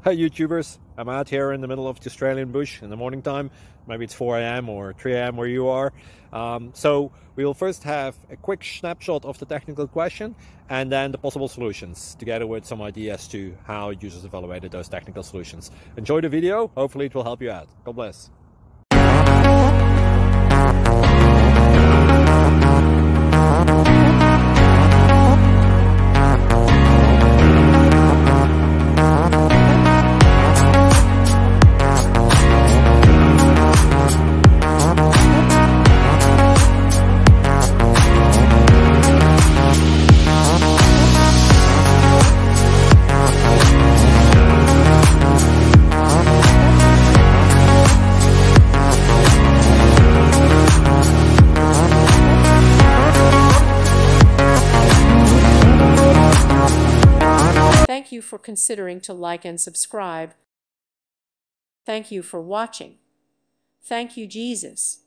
Hey YouTubers, I'm out here in the middle of the Australian bush in the morning time. Maybe it's 4 a.m. or 3 a.m. where you are. So we'll first have a quick snapshot of the technical question and then the possible solutions, together with some ideas to how users evaluated those technical solutions. Enjoy the video, hopefully it will help you out. God bless. Thank you for considering to like and subscribe. Thank you for watching. Thank you, Jesus.